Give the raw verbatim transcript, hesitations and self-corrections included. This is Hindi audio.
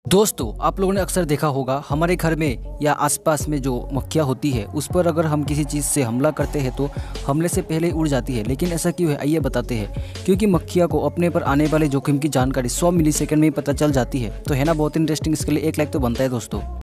दोस्तों, आप लोगों ने अक्सर देखा होगा हमारे घर में या आसपास में जो मक्खियाँ होती है उस पर अगर हम किसी चीज़ से हमला करते हैं तो हमले से पहले उड़ जाती है। लेकिन ऐसा क्यों है, आइए बताते हैं। क्योंकि मक्खियाँ को अपने पर आने वाले जोखिम की जानकारी सौ मिलीसेकंड में ही पता चल जाती है। तो है ना बहुत इंटरेस्टिंग, इसके लिए एक लाइक तो बनता है दोस्तों।